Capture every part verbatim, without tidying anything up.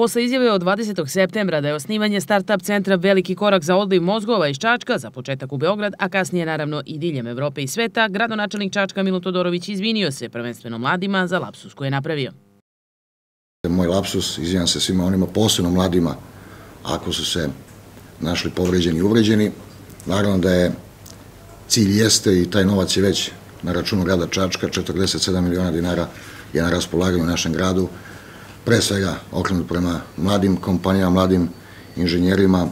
Posle izjave od dvadesetog septembra da je osnivanje start-up centra veliki korak za odliv mozgova iz Čačka, za početak u Beograd, a kasnije naravno i diljem Evrope i sveta, gradonačelnik Čačka Milo Todorović izvinio se prvenstveno mladima za lapsus koji je napravio. Moj lapsus, izvinjam se svima onima, posebno mladima, ako su se našli povređeni i uvređeni. Naravno da je cilj jeste i taj novac je već na računu grada Čačka, četrdeset sedam miliona dinara je na raspolaganju u našem gradu, pre svega okrenut prema mladim kompanijama, mladim inženjerima,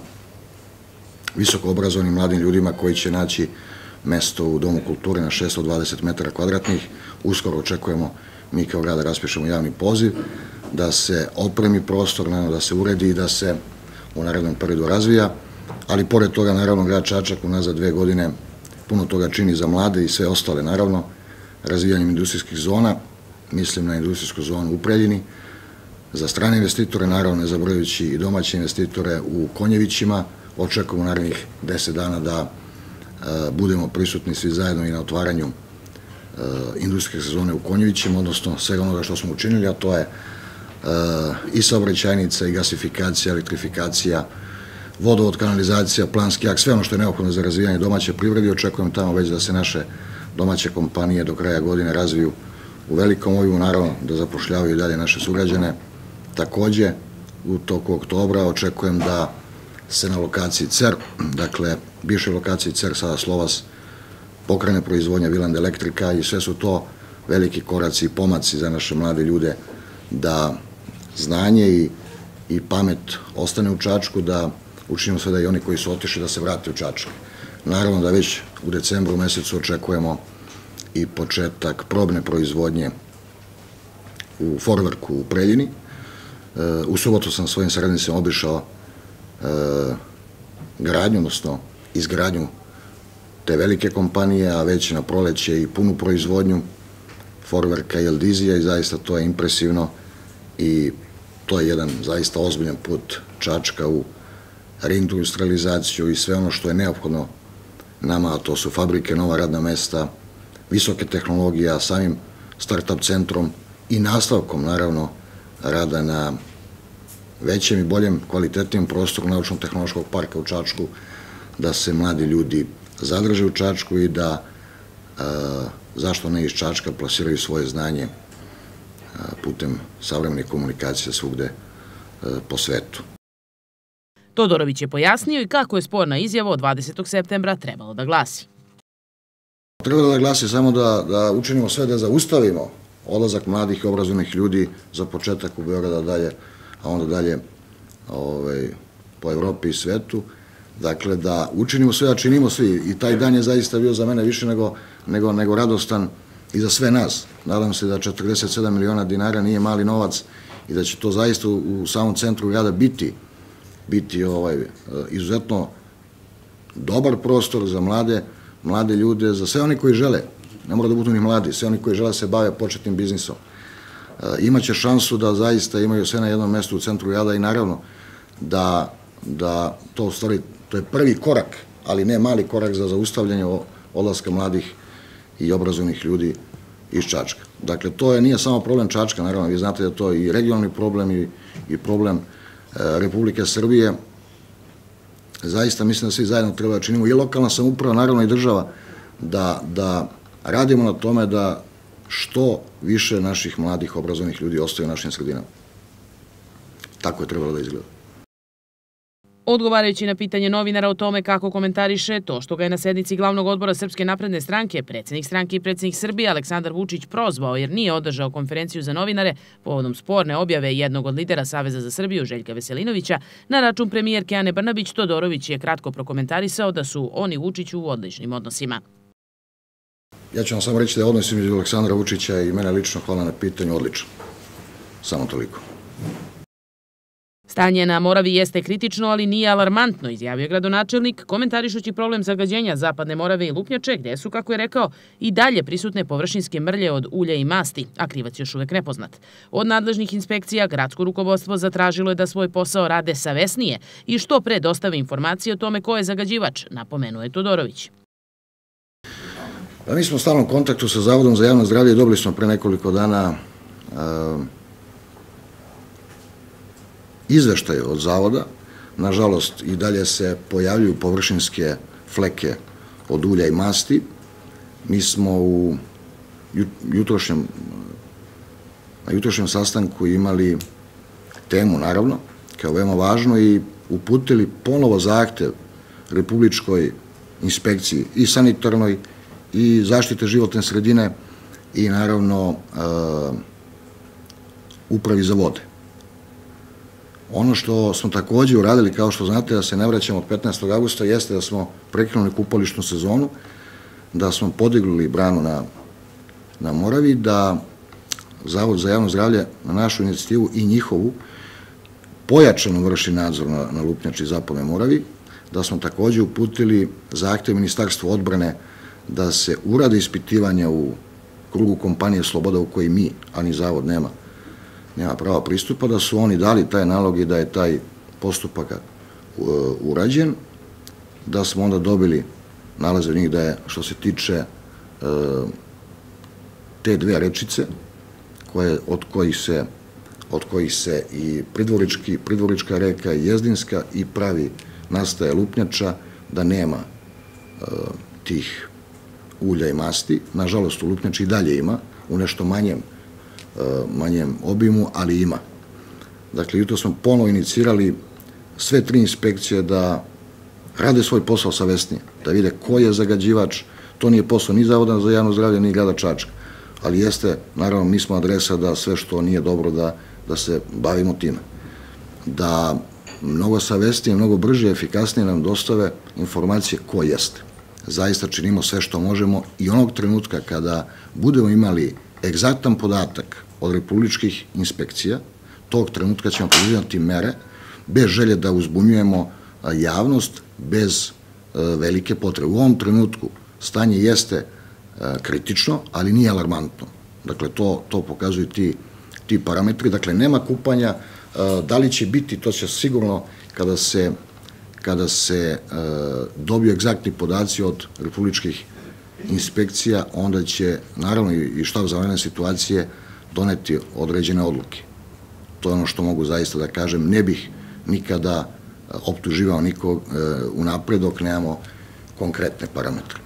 visoko obrazovanim mladim ljudima koji će naći mesto u Domu kulture na šesto dvadeset metara kvadratnih. Uskoro očekujemo mi kao grad da raspišemo javni poziv, da se opremi prostor, da se uredi i da se u narednom periodu razvija, ali pored toga naravno grad Čačak unazad dve godine puno toga čini za mlade i sve ostale, naravno, razvijanjem industrijskih zona, mislim na industrijsku zonu u Preljini, za strane investitore, naravno ne zaboravljajući i domaće investitore u Konjevićima. Očekujemo narednih deset dana da budemo prisutni svi zajedno i na otvaranju industrijske zone u Konjevićima, odnosno svega onoga što smo učinili, a to je i saobraćajnica, i gasifikacija, elektrifikacija, vodovod, kanalizacija, planski akt, sve ono što je neophodno za razvijanje domaće privrede. Očekujem tamo već da se naše domaće kompanije do kraja godine razviju u velikom obimu, naravno da zapošljavaju i dalje naše sugrađane. Takođe, u toku oktobra očekujem da se na lokaciji C E R, dakle, bivšoj lokaciji C E R, sada Slovas, pokrene proizvodnja Viland Elektrika i sve su to veliki koraci i pomaci za naše mlade ljude da znanje i, i pamet ostane u Čačku, da učinimo sve da i oni koji su otišli da se vrate u Čačak. Naravno da već u decembru mesecu očekujemo i početak probne proizvodnje u Forverku u Preljini. U subotu sam svojim saradnicima obišao gradnju, odnosno izgradnju te velike kompanije, a već na proleće i punu proizvodnju Forverka i Eldizija i zaista to je impresivno i to je jedan zaista ozbiljan put Čačka u reindustrializaciju i sve ono što je neophodno nama, a to su fabrike, nova radna mesta, visoke tehnologije, samim start-up centrom i nastavkom, naravno, rada na većem i boljem, kvalitetnijem prostoru naučno-tehnološkog parka u Čačku, da se mladi ljudi zadrže u Čačku i da, zašto ne iz Čačka, plasiraju svoje znanje putem savremenih komunikacija svugde po svetu. Todorović je pojasnio i kako je sporna izjava od dvadesetog septembra trebalo da glasi. Treba da glasi samo da, da učinimo sve da zaustavimo odlazak mladih i obrazovnih ljudi za početak u Beograda dalje, a onda dalje ovaj, po Evropi i svetu. Dakle, da učinimo sve, da činimo svi. I taj dan je zaista bio za mene više nego, nego, nego radostan i za sve nas. Nadam se da četrdeset sedam miliona dinara nije mali novac i da će to zaista u, u samom centru grada biti biti ovaj, izuzetno dobar prostor za mlade, mlade ljude, za sve oni koji žele, ne mora da budu ni mladi, sve oni koji žele se bave početnim biznisom. Imaće šansu da zaista imaju sve na jednom mestu u centru grada i naravno da, da to u stvari, to je prvi korak, ali ne mali korak za zaustavljanje odlaska mladih i obrazovnih ljudi iz Čačka. Dakle, to je, nije samo problem Čačka, naravno, vi znate da to je i regionalni problem i, i problem Republike Srbije. Zaista mislim da svi zajedno treba da činimo i lokalna samouprava, naravno i država, da, da radimo na tome da što više naših mladih obrazovnih ljudi ostaju u našim sredinama. Tako je trebalo da izgleda. Odgovarajući na pitanje novinara o tome kako komentariše to što ga je na sednici glavnog odbora Srpske napredne stranke, predsjednik stranke i predsjednik Srbije Aleksandar Vučić prozvao jer nije održao konferenciju za novinare povodom sporne objave jednog od lidera Saveza za Srbiju, Željka Veselinovića, na račun premijerke Ane Brnabić, Todorović je kratko prokomentarisao da su oni Vučiću u odličnim odnosima. Ja ću vam samo reći da je odnos između Aleksandra Vučića i mene lično, hvala na pitanju, odličan. Samo toliko. Stanje na Moravi jeste kritično, ali nije alarmantno, izjavio gradonačelnik, komentarišući problem zagađenja Zapadne Morave i Lupnjače, gde su, kako je rekao, i dalje prisutne površinske mrlje od ulja i masti, a krivac još uvek nepoznat. Od nadležnih inspekcija gradsko rukovodstvo zatražilo je da svoj posao rade savesnije i što pre dostave informacije o tome ko je zagađivač, napomenuo je Todorović. Pa mi smo u stalnom kontaktu sa Zavodom za javno zdravlje i dobili smo pre nekoliko dana izveštaj od zavoda. Nažalost, i dalje se pojavljuju površinske fleke od ulja i masti. Mi smo u jutrošnjem, na jutrošnjem sastanku imali temu, naravno, kao veoma važno, i uputili ponovo zahtev Republičkoj inspekciji i sanitarnoj i zaštite životne sredine i naravno upravi za vode. Ono što smo takođe uradili, kao što znate, da se ne vraćamo od petnaestog avgusta, jeste da smo prekinuli kupališnu sezonu, da smo podigli branu na, na Moravi, da Zavod za javno zdravlje na našu inicijativu i njihovu pojačano vrši nadzor na, na Lupnjači i Zapadnoj Moravi, da smo takođe uputili zahtev Ministarstva odbrane da se urade ispitivanja u krugu kompanije Sloboda u kojoj mi, a ni Zavod nema, nema prava pristupa, da su oni dali taj nalog i da je taj postupak urađen, da smo onda dobili nalaze od njih da je, što se tiče te dve rečice, koje, od kojih se, od kojih se i pridvorički, pridvorička reka, Jezdinska i pravi nastaje Lupnjača, da nema tih ulja i masti. Nažalost, u Lupnjači i dalje ima, u nešto manjem, manjem obimu, ali ima. Dakle, jutro smo ponovo inicirali sve tri inspekcije da rade svoj posao savesnije, da vide ko je zagađivač. To nije posao ni Zavoda za javno zdravlje, ni grada Čačka, ali jeste, naravno, mi smo adresa da sve što nije dobro da, da se bavimo time. Da mnogo savesnije, mnogo brže i efikasnije nam dostave informacije ko jeste. Zaista činimo sve što možemo i onog trenutka kada budemo imali egzaktan podatak od republičkih inspekcija, tog trenutka ćemo poduzimati mere bez želje da uzbunjujemo javnost, bez velike potrebe. U ovom trenutku stanje jeste kritično, ali nije alarmantno. Dakle, to, to pokazuju ti, ti parametri. Dakle, nema kupanja. Da li će biti, to će sigurno kada se, kada se dobiju egzaktni podaci od republičkih inspekcija, onda će, naravno, i štab za vanredne situacije doneti određene odluke. To je ono što mogu zaista da kažem. Ne bih nikada optuživao nikog unapred dok nemamo konkretne parametre.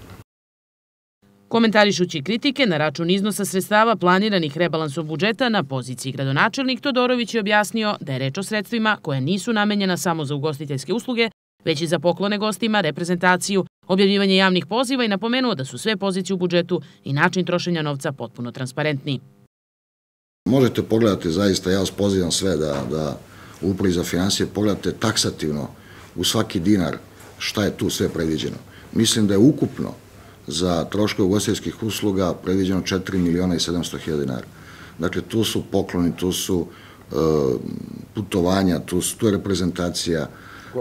Komentarišući kritike na račun iznosa sredstava planiranih rebalansom budžeta na poziciji gradonačelnik Todorović je objasnio da je reč o sredstvima koja nisu namenjena samo za ugostiteljske usluge, već i za poklone gostima, reprezentaciju, objavljivanje javnih poziva i napomenuo da su sve pozicije u budžetu i način trošenja novca potpuno transparentni. Možete pogledati, zaista, ja vas pozivam sve da, da u Upravi za finansije pogledate taksativno u svaki dinar šta je tu sve predviđeno. Mislim da je ukupno za troškove ugostiteljskih usluga predviđeno četiri miliona i sedamsto hiljada dinara. Dakle, tu su pokloni, tu su e, putovanja, tu, su, tu je reprezentacija, e,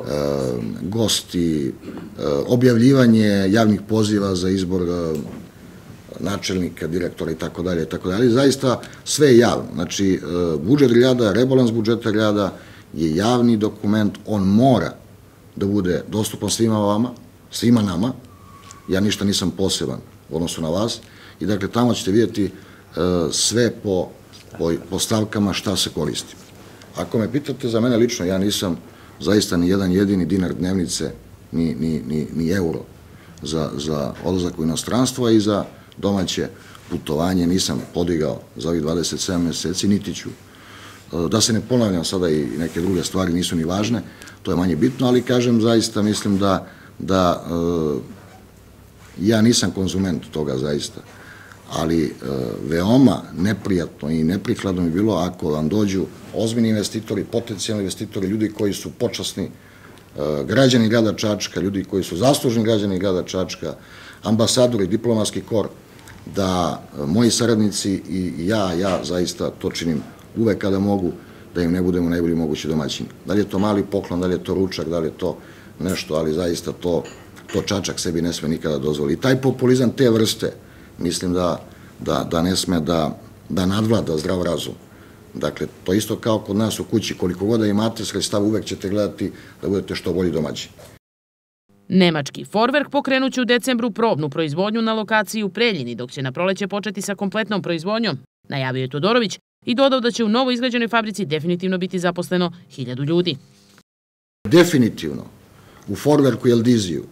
gosti, e, objavljivanje javnih poziva za izbor e, načelnika, direktora i tako dalje, tako dalje. Zaista sve je javno. Znači, e, budžet grada, rebalans budžeta grada je javni dokument, on mora da bude dostupan svima vama, svima nama. Ja ništa nisam poseban u odnosu na vas i dakle tamo ćete vidjeti sve po, po, po stavkama šta se koristi. Ako me pitate za mene lično, ja nisam zaista ni jedan jedini dinar dnevnice, ni, ni, ni, ni euro za, za odlazak u inostranstvo i za domaće putovanje nisam podigao za ovih dvadeset sedam meseci, niti ću. Da se ne ponavljam sada i neke druge stvari nisu ni važne, to je manje bitno, ali kažem zaista mislim da, da ja nisam konzument toga zaista, ali e, veoma neprijatno i neprikladno bi bilo ako vam dođu ozbiljni investitori, potencijalni investitori, ljudi koji su počasni e, građani grada Čačka, ljudi koji su zaslužni građani grada Čačka, ambasadori, diplomatski kor, da e, moji saradnici i ja, ja zaista to činim uvek kada mogu, da im ne budemo najbolji mogući domaćini. Da li je to mali poklon, da li je to ručak, da li je to nešto, ali zaista to to Čačak sebi ne sme nikada dozvoli. I taj populizam te vrste, mislim da, da, da ne sme da, da nadvlada zdrav razum. Dakle, to isto kao kod nas u kući, koliko god da imate sredstava, uvek ćete gledati da budete što bolji domaćini. Nemački Vorwerk pokrenuće u decembru probnu proizvodnju na lokaciji u Preljini, dok će na proleće početi sa kompletnom proizvodnjom, najavio je Todorović, i dodao da će u novo izgrađenoj fabrici definitivno biti zaposleno hiljadu ljudi. Definitivno u Forverku i Eldiziju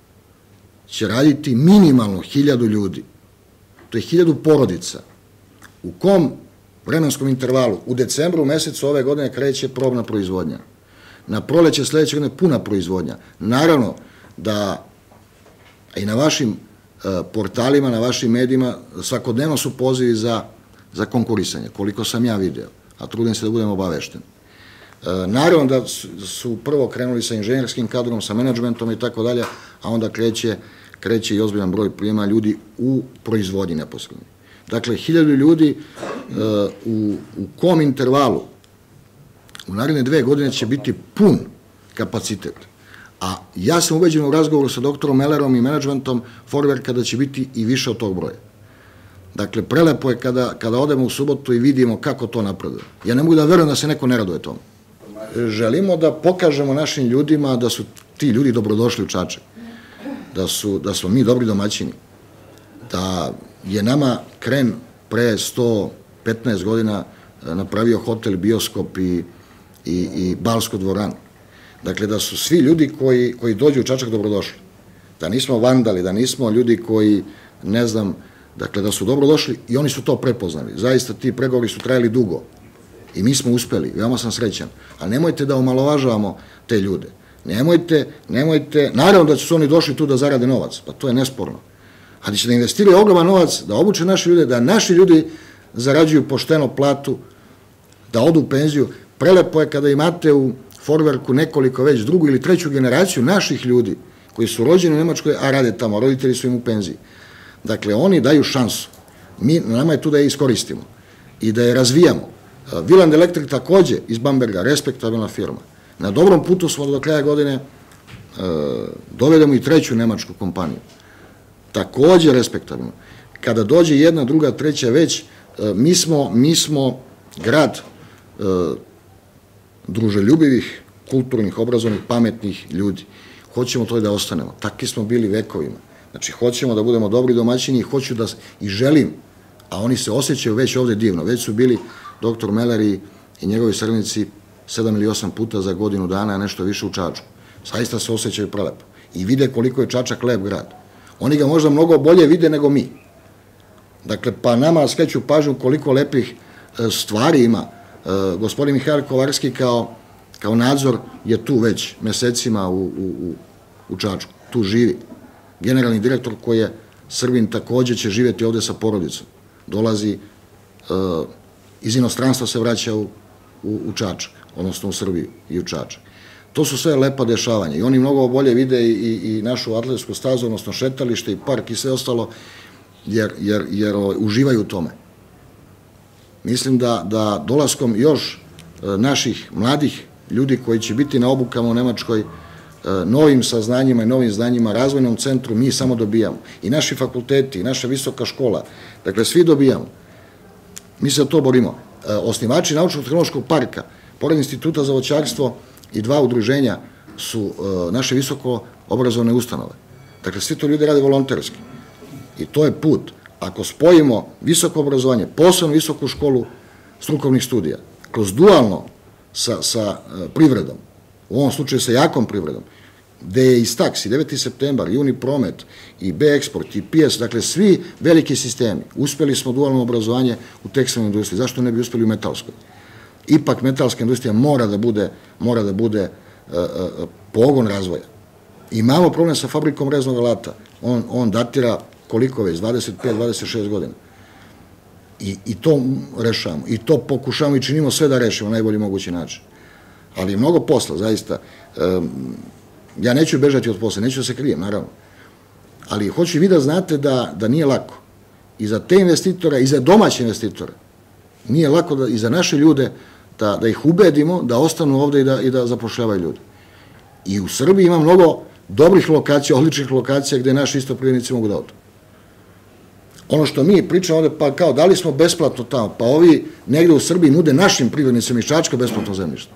će raditi minimalno hiljadu ljudi. To je hiljadu porodica. U kom vremenskom intervalu? U decembru mesecu ove godine kreće probna proizvodnja. Na proleće sledeće godine puna proizvodnja. Naravno da i na vašim portalima, na vašim medijima svakodnevno su pozivi za, za konkurisanje, koliko sam ja video, a trudim se da budem obavešten. Naravno da su prvo krenuli sa inženjerskim kadrom, sa menadžmentom i tako dalje, a onda kreće, kreće i ozbiljan broj prijema ljudi u proizvodnji neposrednoj. Dakle, hiljadu ljudi u, u kom intervalu u naredne dve godine će biti pun kapacitet. A ja sam ubeđen u razgovoru sa doktorom Mellerom i menadžmentom Forverka da će biti i više od tog broja. Dakle, prelepo je kada, kada odemo u subotu i vidimo kako to napreduje. Ja ne mogu da verujem da se neko ne raduje tome. Želimo da pokažemo našim ljudima da su ti ljudi dobrodošli u Čačak, da su, da smo mi dobri domaćini, da je nama Kren pre sto petnaest godina napravio hotel, bioskop i, i, i balsku dvoranu. Dakle, da su svi ljudi koji, koji dođu u Čačak dobrodošli. Da nismo vandali, da nismo ljudi koji, ne znam, dakle, da su dobrodošli i oni su to prepoznali. Zaista ti pregovori su trajali dugo i mi smo uspeli, veoma sam srećan. Ali nemojte da omalovažavamo te ljude. Nemojte, nemojte, naravno da su oni došli tu da zarade novac, pa to je nesporno. Ali će da investiraju ogroman novac, da obuče naše ljude, da naši ljudi zarađuju pošteno platu, da odu u penziju. Prelepo je kada imate u Forverku nekoliko već drugu ili treću generaciju naših ljudi koji su rođeni u Nemačkoj, a rade tamo, roditelji su im u penziji. Dakle, oni daju šansu. Mi, nama je tu da je iskoristimo i da je razvijamo. Wieland Electric takođe iz Bamberga, respektabilna firma. Na dobrom putu smo do kraja godine e, dovedemo i treću nemačku kompaniju. Takođe respektabilno. Kada dođe jedna, druga, treća već, e, mi, smo, mi smo grad e, druželjubivih, kulturnih, obrazovnih, pametnih ljudi. Hoćemo to i da ostanemo. Takvi smo bili vekovima. Znači, hoćemo da budemo dobri domaćini i hoću da, i želim, a oni se osjećaju već ovde divno. Već su bili doktor Meller i, i njegovi srednici sedam ili osam puta za godinu dana, nešto više u Čačku. Zaista se osjećaju prelepo. I vide koliko je Čačak lep grad. Oni ga možda mnogo bolje vide nego mi. Dakle, pa nama skreću pažnju koliko lepih stvari ima. Gospodin Mihajl Kovarski kao, kao nadzor je tu već mesecima u, u, u Čačku. Tu živi. Generalni direktor koji je Srbin takođe će živjeti ovde sa porodicom. Dolazi, uh, iz inostranstva se vraća u, u, u Čačak, odnosno u Srbiju i u Čačak. To su sve lepa dešavanja i oni mnogo bolje vide i, i, i našu atletsku stazu, odnosno šetalište i park i sve ostalo, jer, jer, jer o, uživaju u tome. Mislim da, da dolaskom još uh, naših mladih ljudi koji će biti na obukama u Nemačkoj, novim saznanjima i novim znanjima, razvojnom centru, mi samo dobijamo. I naši fakulteti, i naša visoka škola, dakle, svi dobijamo. Mi se za to borimo. Osnivači Naučno-tehnološkog parka, pored Instituta za voćarstvo i dva udruženja su naše visoko obrazovne ustanove. Dakle, svi to ljudi rade volonterski. I to je put. Ako spojimo visoko obrazovanje, posebno visoku školu strukovnih studija, kroz dualno sa, sa privredom, u ovom slučaju sa jakom privredom, gde je i Staks, i deveti septembar, i Unipromet, i B-Export, i P S, dakle svi veliki sistemi. Uspeli smo dualno obrazovanje u tekstilnoj industriji. Zašto ne bi uspeli u metalskoj? Ipak metalska industrija mora da bude, mora da bude uh, uh, pogon razvoja. Imamo problem sa fabrikom reznog alata. On, on datira koliko već, dvadeset pet dvadeset šest godina. I, I to rešavamo. I to pokušamo i činimo sve da rešimo na najbolji mogući način. Ali je mnogo posla, zaista. Ja neću bežati od posla, neću da se krijem, naravno. Ali hoću i vi da znate da, da nije lako. I za te investitore, i za domaće investitore. Nije lako da, i za naše ljude da, da ih ubedimo da ostanu ovde i da, i da zapošljavaju ljudi. I u Srbiji ima mnogo dobrih lokacija, odličnih lokacija gde naši istoprivrednici mogu da odu. Ono što mi pričamo ovde, pa kao, da li smo besplatno tamo? Pa ovi negde u Srbiji nude našim privrednicima iz Čačka besplatno zemljište.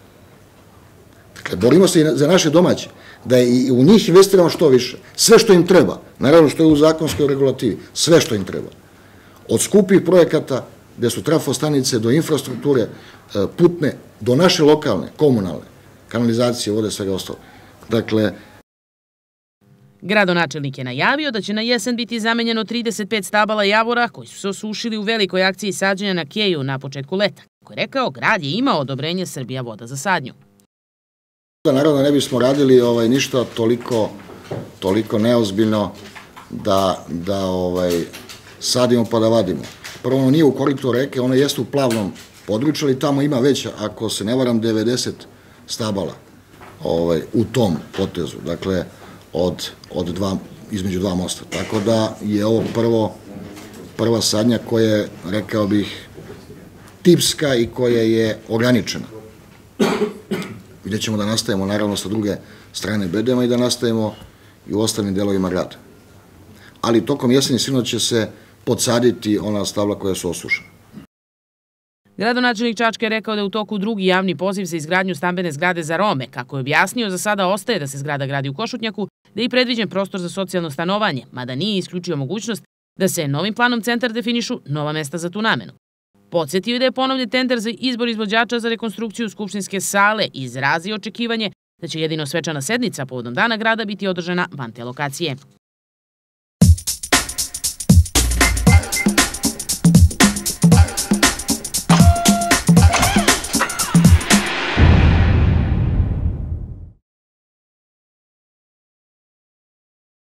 Dakle, borimo se i za naše domaće, da i u njih investiramo što više. Sve što im treba, naravno što je u zakonskoj regulativi, sve što im treba. Od skupih projekata gde su trafostanice do infrastrukture putne, do naše lokalne, komunalne, kanalizacije, vode, svega ostalo. Dakle, gradonačelnik je najavio da će na jesen biti zamenjeno trideset pet stabala javora koji su se osušili u velikoj akciji sađenja na keju na početku leta. Kako je rekao, grad je imao odobrenje Srbija voda za sadnju. Naravno, ne bismo radili ovaj, ništa toliko, toliko neozbiljno da, da ovaj, sadimo pa da vadimo. Prvo, ono nije u koritu reke, ono jeste u plavnom području, ali tamo ima već, ako se ne varam, devedeset stabala ovaj, u tom potezu. Dakle, od, od dva, između dva mosta. Tako da je ovo prvo, prva sadnja koja je, rekao bih, tipska i koja je ograničena. Vidjet ćemo da nastavimo naravno sa druge strane bedema i da nastavimo i u ostalim delovima grada. Ali tokom jeseni sigurno će se podsaditi ona stabla koja su osušena. Gradonačelnik Čačka je rekao da je u toku drugi javni poziv za izgradnju stambene zgrade za Rome. Kako je objasnio, za sada ostaje da se zgrada gradi u Košutnjaku, da je i predviđen prostor za socijalno stanovanje, mada nije isključio mogućnost da se novim planom centar definišu nova mesta za tu namenu. Podsjetio je da je ponovljen tender za izbor izvođača za rekonstrukciju skupštinske sale i izrazio očekivanje da će jedino svečana sednica povodom Dana grada biti održana van te lokacije.